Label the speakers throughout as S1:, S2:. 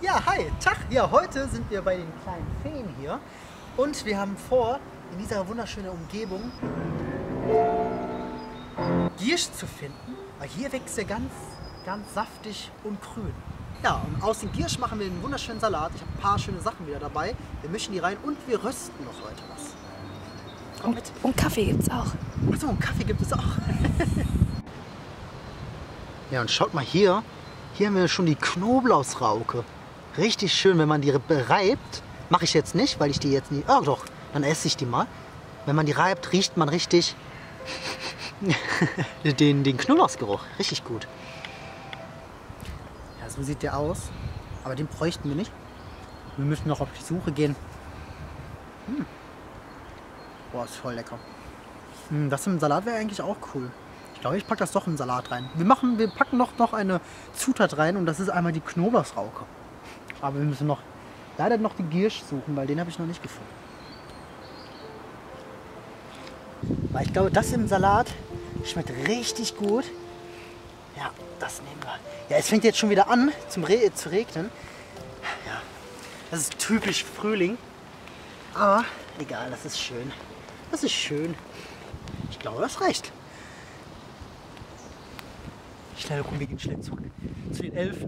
S1: Ja, hi, Tag. Ja, heute sind wir bei den kleinen Feen hier und wir haben vor, in dieser wunderschönen Umgebung Giersch zu finden, weil hier wächst er ganz saftig und grün. Ja, und aus dem Giersch machen wir einen wunderschönen Salat. Ich habe ein paar schöne Sachen wieder dabei. Wir mischen die rein und wir rösten noch heute was. Komm mit.
S2: Und Kaffee gibt's auch.
S1: Achso, und Kaffee gibt es auch. Ja, und schaut mal hier. Hier haben wir schon die Knoblauchsrauke. Richtig schön, wenn man die reibt. Mache ich jetzt nicht, weil ich die jetzt nicht... Oh doch, dann esse ich die mal. Wenn man die reibt, riecht man richtig den Knoblauchsgeruch. Richtig gut. Ja, so sieht der aus. Aber den bräuchten wir nicht. Wir müssen noch auf die Suche gehen. Boah, ist voll lecker. Das im Salat wäre eigentlich auch cool. Ich glaube, ich packe das doch in den Salat rein. Wir packen noch eine Zutat rein und das ist einmal die Knoblauchsrauke. Aber wir müssen leider noch den Giersch suchen, weil den habe ich noch nicht gefunden. Weil ich glaube, das im Salat schmeckt richtig gut. Ja, das nehmen wir. Ja, es fängt jetzt schon wieder an zu regnen. Ja, das ist typisch Frühling. Aber egal, das ist schön. Das ist schön. Ich glaube, das reicht. Schnell, komm, wir gehen schnell zurück zu den Elfen.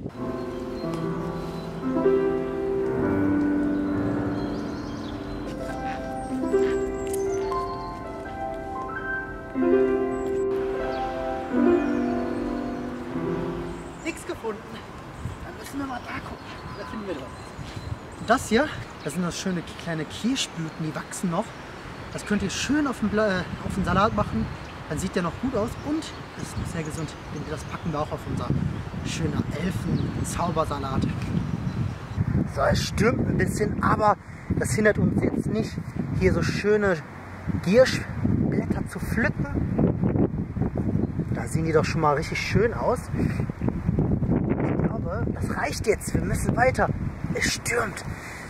S1: Nichts gefunden. Dann müssen wir mal da gucken. Da finden wir was. Und das hier, das sind das schöne kleine Kirschblüten, die wachsen noch. Das könnt ihr schön auf den Salat machen. Dann sieht der noch gut aus und ist noch sehr gesund. Das packen wir auch auf unser schöner Elfen-Zaubersalat. So, es stürmt ein bisschen, aber das hindert uns jetzt nicht, hier so schöne Gierschblätter zu pflücken. Da sehen die doch schon mal richtig schön aus. Ich glaube, das reicht jetzt. Wir müssen weiter. Es stürmt.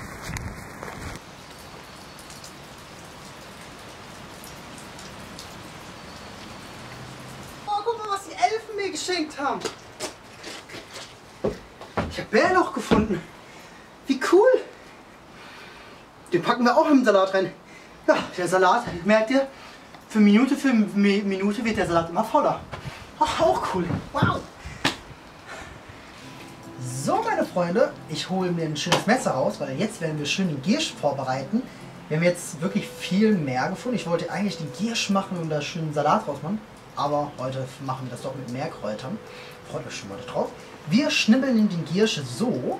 S1: Geschenkt haben. Ich habe Bärlauch gefunden. Wie cool. Den packen wir auch im Salat rein. Ja, der Salat, merkt ihr, für Minute wird der Salat immer voller. Ach, auch cool. Wow. So, meine Freunde, ich hole mir ein schönes Messer raus, weil jetzt werden wir schön den Giersch vorbereiten. Wir haben jetzt wirklich viel mehr gefunden. Ich wollte eigentlich den Giersch machen und da schön einen Salat rausmachen. Aber heute machen wir das doch mit mehr Kräutern. Freut mich schon mal drauf. Wir schnibbeln den Giersch so.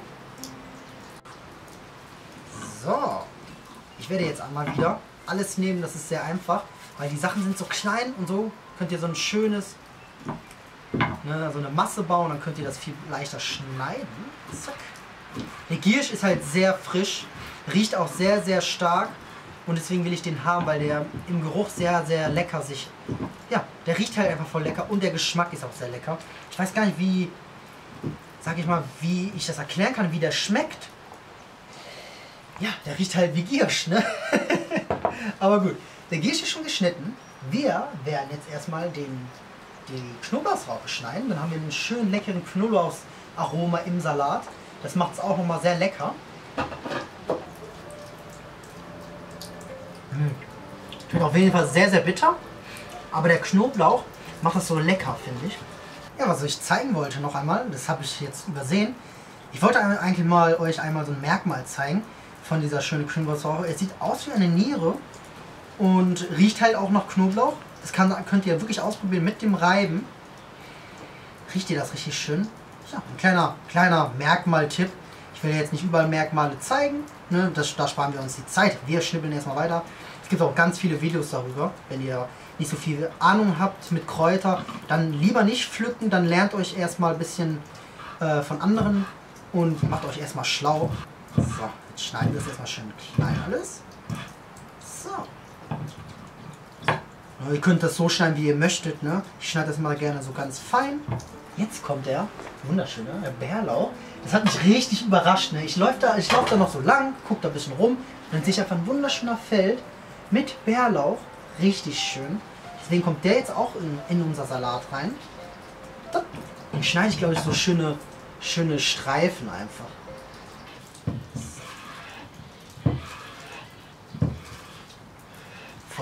S1: So. Ich werde jetzt einmal wieder alles nehmen. Das ist sehr einfach. Weil die Sachen sind so klein und so könnt ihr so ein schönes, so eine Masse bauen. Dann könnt ihr das viel leichter schneiden. Zack. Der Giersch ist halt sehr frisch. Riecht auch sehr, sehr stark. Und deswegen will ich den haben, weil der im Geruch sehr, sehr lecker sich... Ja, der riecht halt einfach voll lecker und der Geschmack ist auch sehr lecker. Ich weiß gar nicht, wie ich das erklären kann, wie der schmeckt. Ja, der riecht halt wie Giersch, ne? Aber gut, der Giersch ist schon geschnitten. Wir werden jetzt erstmal die Knoblauchsrauke schneiden. Dann haben wir einen schönen leckeren Knoblauchsaroma im Salat. Das macht es auch nochmal sehr lecker. Schmeckt auf jeden Fall sehr, sehr bitter. Aber der Knoblauch macht das so lecker, finde ich. Ja, was ich zeigen wollte noch einmal, das habe ich jetzt übersehen. Ich wollte eigentlich euch einmal so ein Merkmal zeigen von dieser schönen Knoblauchsrauke. Es sieht aus wie eine Niere und riecht halt auch nach Knoblauch. Das könnt ihr wirklich ausprobieren mit dem Reiben. Riecht ihr das richtig schön? Ja, ein kleiner Merkmal-Tipp. Ich will jetzt nicht überall Merkmale zeigen, ne? Da sparen wir uns die Zeit. Wir schnippeln erstmal weiter. Es gibt auch ganz viele Videos darüber. Wenn ihr nicht so viel Ahnung habt mit Kräuter, dann lieber nicht pflücken, dann lernt euch erstmal ein bisschen von anderen und macht euch erstmal schlau. So, jetzt schneiden wir es erstmal schön klein alles. So. Ihr könnt das so schneiden, wie ihr möchtet, ne? Ich schneide das mal gerne so ganz fein. Jetzt kommt der wunderschöne Bärlauch. Das hat mich richtig überrascht, ne? Ich laufe da noch so lang, gucke da ein bisschen rum, dann sehe ich einfach ein wunderschöner Feld mit Bärlauch. Richtig schön. Deswegen kommt der jetzt auch in unser Salat rein. Den schneide ich, glaube ich, so schöne Streifen einfach.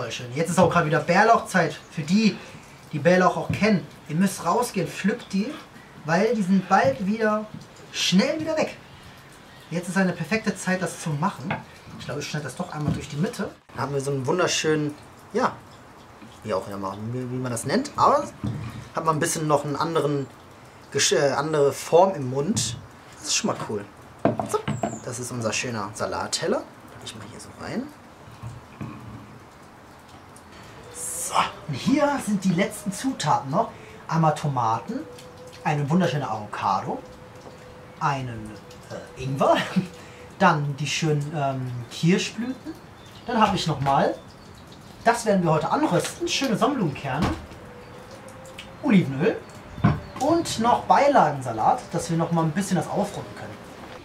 S1: voll schön. Jetzt ist auch gerade wieder Bärlauchzeit. Für die, die Bärlauch auch kennen. Ihr müsst rausgehen, pflückt die, weil die sind bald wieder schnell wieder weg. Jetzt ist eine perfekte Zeit, das zu machen. Ich glaube, ich schneide das doch einmal durch die Mitte. Da haben wir so einen wunderschönen, ja, wie auch immer, wie man das nennt. Aber hat man ein bisschen noch einen andere Form im Mund. Das ist schon mal cool. So, das ist unser schöner Salatteller. Ich mal hier so rein. So, und hier sind die letzten Zutaten noch. Einmal Tomaten, eine wunderschöne Avocado, einen Ingwer, dann die schönen Kirschblüten. Dann habe ich nochmal, das werden wir heute anrösten, schöne Sonnenblumenkerne, Olivenöl und noch Beilagensalat, dass wir noch mal ein bisschen das aufrunden können.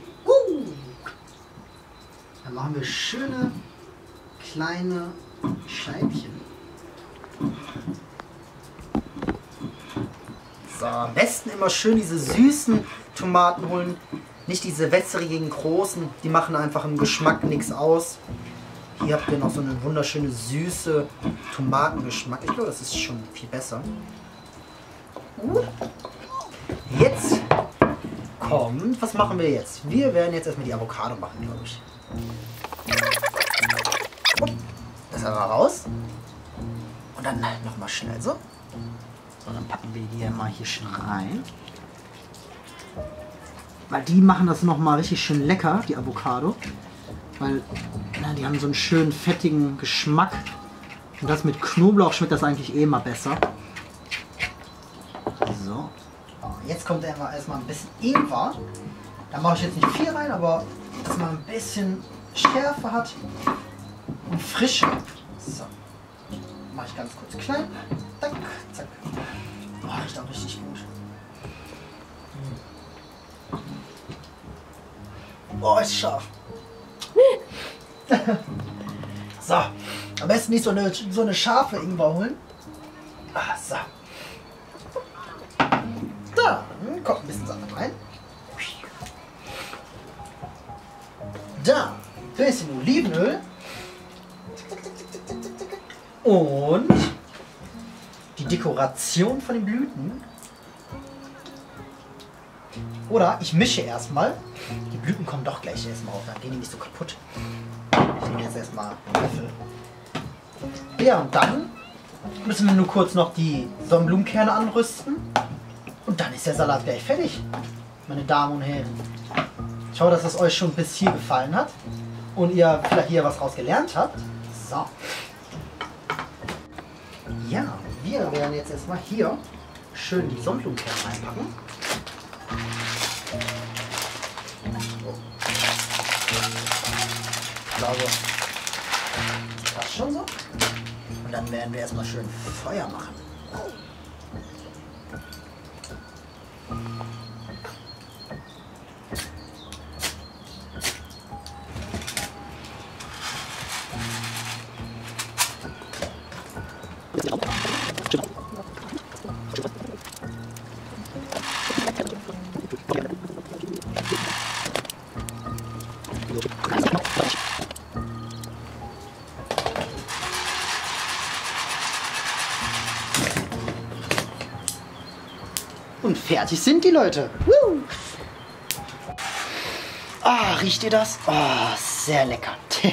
S1: Dann machen wir schöne kleine Scheibchen. So, am besten immer schön diese süßen Tomaten holen, nicht diese wässrigen großen, die machen einfach im Geschmack nichts aus. Hier habt ihr noch so eine wunderschöne süße Tomatengeschmack. Ich glaube, das ist schon viel besser. Jetzt kommt, was machen wir jetzt? Wir werden jetzt erstmal die Avocado machen, glaube ich. Das einmal raus. Und dann nochmal schnell so. So, dann packen wir die mal hier schön rein. Weil die machen das nochmal richtig schön lecker, die Avocado. Weil na, die haben so einen schönen fettigen Geschmack. Und das mit Knoblauch schmeckt das eigentlich eh immer besser. So. Jetzt kommt erstmal ein bisschen Ingwer. Da mache ich jetzt nicht viel rein, aber dass man ein bisschen Schärfe hat und Frische. So. Mache ich ganz kurz klein. Zack, zack. Oh, riecht auch richtig gut. Boah, ist scharf. So, am besten nicht so eine scharfe Ingwer holen. So. Dann kommt ein bisschen Sahne rein. Dann ein bisschen Olivenöl. Und die Dekoration von den Blüten. Oder ich mische erstmal. Die Blüten kommen doch gleich erstmal auf, dann gehen die nicht so kaputt. Ich nehme jetzt erstmal einen Löffel. Ja, und dann müssen wir nur kurz noch die Sonnenblumenkerne anrüsten. Und dann ist der Salat gleich fertig, meine Damen und Herren. Ich hoffe, dass es euch schon bis hier gefallen hat und ihr vielleicht hier was raus gelernt habt. So. Ja, wir werden jetzt erstmal hier schön die Sonnenblumenkerne reinpacken. Ich glaube, das passt schon so. Und dann werden wir erstmal schön Feuer machen. Und fertig sind die Leute. Woo! Ah, riecht ihr das? Oh, sehr lecker.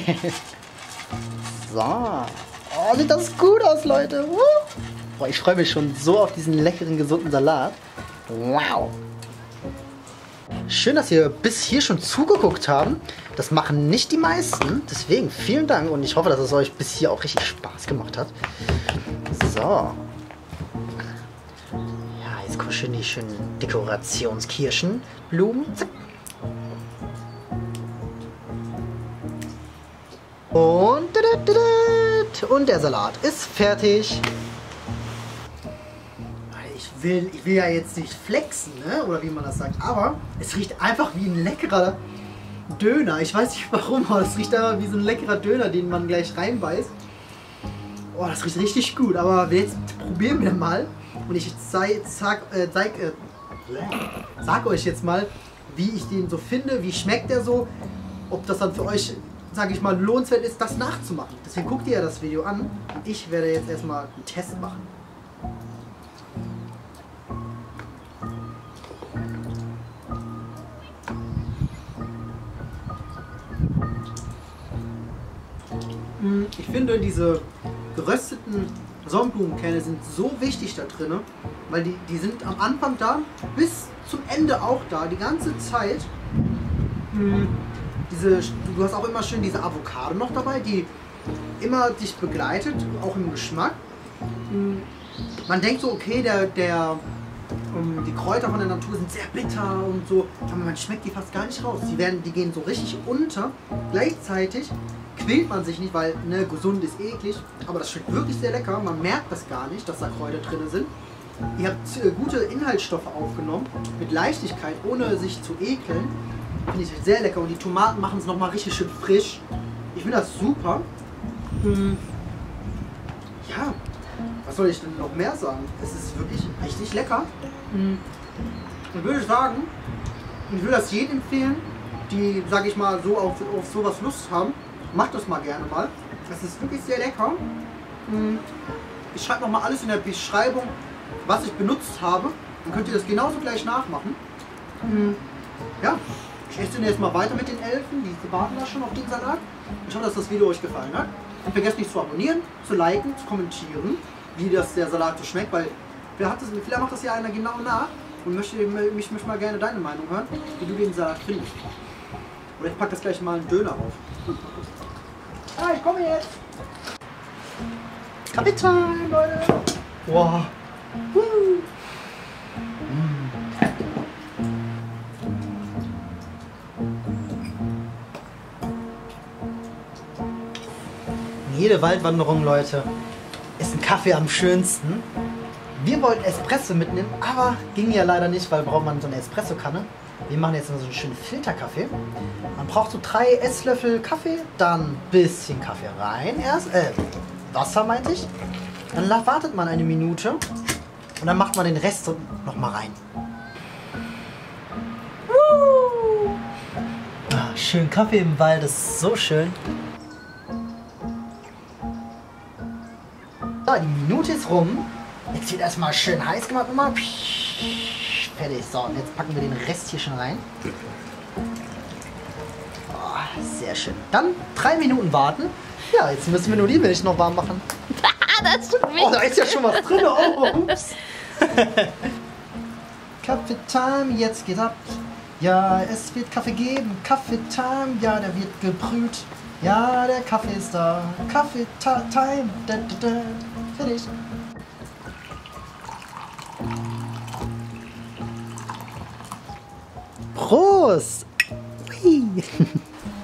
S1: So. Oh, sieht das gut aus, Leute. Woo! Boah, ich freue mich schon so auf diesen leckeren, gesunden Salat. Wow. Schön, dass ihr bis hier schon zugeguckt habt. Das machen nicht die meisten. Deswegen vielen Dank und ich hoffe, dass es euch bis hier auch richtig Spaß gemacht hat. So. Jetzt kommen schön die schönen Dekorationskirschenblumen. Zack. Und der Salat ist fertig. Ich will ja jetzt nicht flexen, ne? Oder wie man das sagt. Aber es riecht einfach wie ein leckerer Döner. Ich weiß nicht warum, aber es riecht einfach wie so ein leckerer Döner, den man gleich reinbeißt. Oh, das riecht richtig gut. Aber jetzt probieren wir mal. Und ich sag euch jetzt mal, wie ich den so finde, wie schmeckt der so, ob das dann für euch sage ich mal, lohnenswert ist, das nachzumachen. Deswegen guckt ihr ja das Video an und ich werde jetzt erstmal einen Test machen. Ich finde, diese gerösteten Sonnenblumenkerne sind so wichtig da drin, weil die sind am Anfang da, bis zum Ende auch da, die ganze Zeit. Du hast auch immer schön diese Avocado noch dabei, die immer dich begleitet, auch im Geschmack. Man denkt so, okay, die Kräuter von der Natur sind sehr bitter und so, aber man schmeckt die fast gar nicht raus. Die gehen so richtig unter. Gleichzeitig quält man sich nicht, weil ne, gesund ist eklig, aber das schmeckt wirklich sehr lecker. Man merkt das gar nicht, dass da Kräuter drin sind. Ihr habt gute Inhaltsstoffe aufgenommen, mit Leichtigkeit, ohne sich zu ekeln. Finde ich sehr lecker und die Tomaten machen es nochmal richtig schön frisch. Ich finde das super. Ja, was soll ich denn noch mehr sagen? Es ist wirklich richtig lecker. Und würde sagen, ich würde das jedem empfehlen, die, sage ich mal, so auf sowas Lust haben. Macht das mal gerne mal. Das ist wirklich sehr lecker. Ich schreibe nochmal alles in der Beschreibung, was ich benutzt habe. Dann könnt ihr das genauso gleich nachmachen. Ja, ich esse den jetzt mal weiter mit den Elfen. Die warten da schon auf den Salat. Ich hoffe, dass das Video euch gefallen hat. Und vergesst nicht zu abonnieren, zu liken, zu kommentieren, wie der Salat so schmeckt. Weil vielleicht macht das ja einer genau nach und möchte mal gerne deine Meinung hören, wie du den Salat findest. Oder ich packe das gleich mal einen Döner auf. Ah, ich komme jetzt! Kapital, Leute! Wow! Jede Waldwanderung, Leute, ist ein Kaffee am schönsten. Wir wollten Espresso mitnehmen, aber ging ja leider nicht, weil braucht man so eine Espresso-Kanne. Wir machen jetzt mal so einen schönen Filterkaffee. Man braucht so 3 Esslöffel Kaffee, dann ein bisschen Kaffee rein erst, Wasser meinte ich. Dann wartet man eine Minute und dann macht man den Rest nochmal rein. Ah, schön Kaffee im Wald, das ist so schön. So, die Minute ist rum. Jetzt wird erstmal schön heiß gemacht nochmal. Fertig. So, und jetzt packen wir den Rest hier schon rein. Oh, sehr schön. Dann 3 Minuten warten. Ja, jetzt müssen wir nur die Milch noch warm machen.
S2: Das tut weh.
S1: Oh, da ist ja schon was drin. Oh, ups. Kaffee-Time, jetzt geht's ab. Ja, es wird Kaffee geben. Kaffee-Time, ja, der wird gebrüht. Ja, der Kaffee ist da. Kaffee-Time. Fertig. Prost! Hui.